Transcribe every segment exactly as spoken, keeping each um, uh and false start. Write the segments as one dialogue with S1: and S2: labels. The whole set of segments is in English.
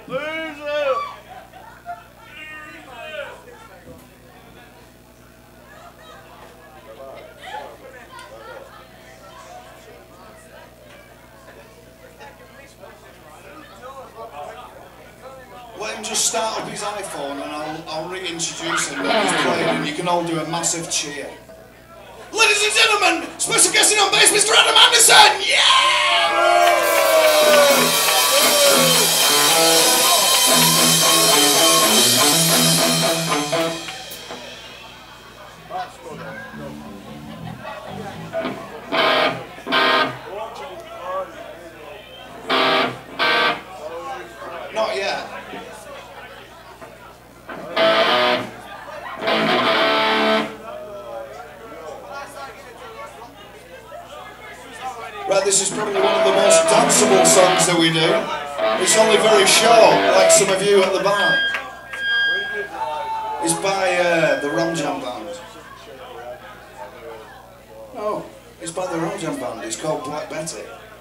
S1: Let him just start up his iPhone and I'll, I'll reintroduce him when he's playing and you can all do a massive cheer. Ladies and gentlemen, special guesting on bass, Mister Adam Anderson! Yeah! Not yet. Right, this is probably one of the most danceable songs that we do. It's only very short, like some of you at the bar. It's by uh, the Rom Jam Band. Oh, it's by the Rom Jam Band. It's called Black Betty.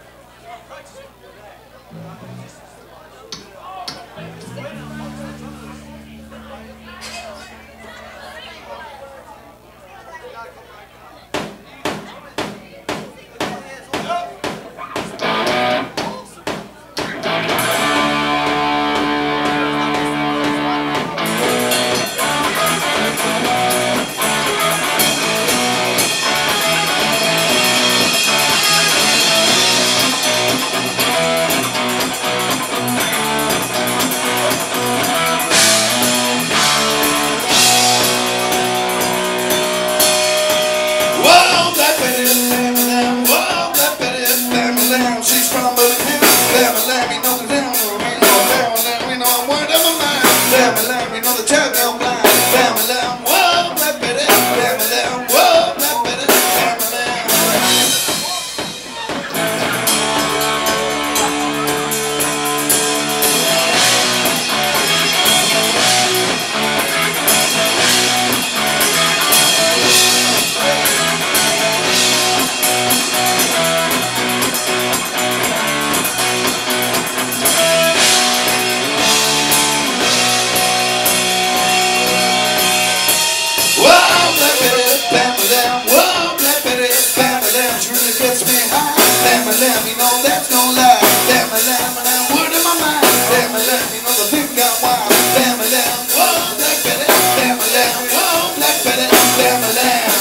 S1: You know that's no lie. Damn a lamb, and I'm word in my mind. Damn a lamb, you know the thing got wild. Damn a lamb, whoa, Black Betty. Damn a lamb, whoa, Black Betty. Damn a lamb.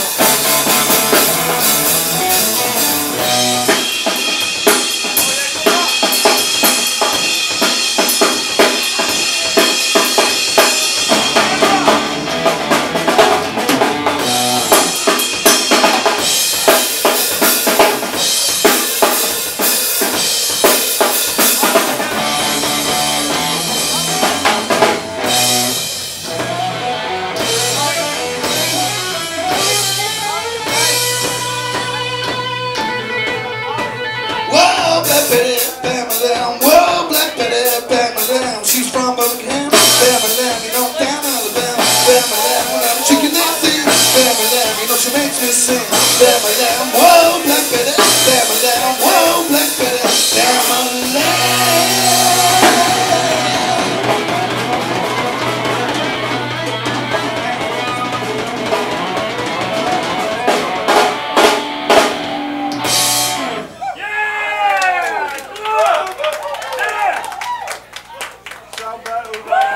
S1: Whoa, Black Betty, Bam-a-lam. She's from Buckingham. Bam-a-lam, you know, down in Alabama. Bam-a-lam, when I'm chicken that thing. Bam-a-lam, you know she makes me sing. Bam-a-lam, whoa, Black Betty. Bam-a-lam, whoa, Black Betty. Bam-a-lam.
S2: Sound better.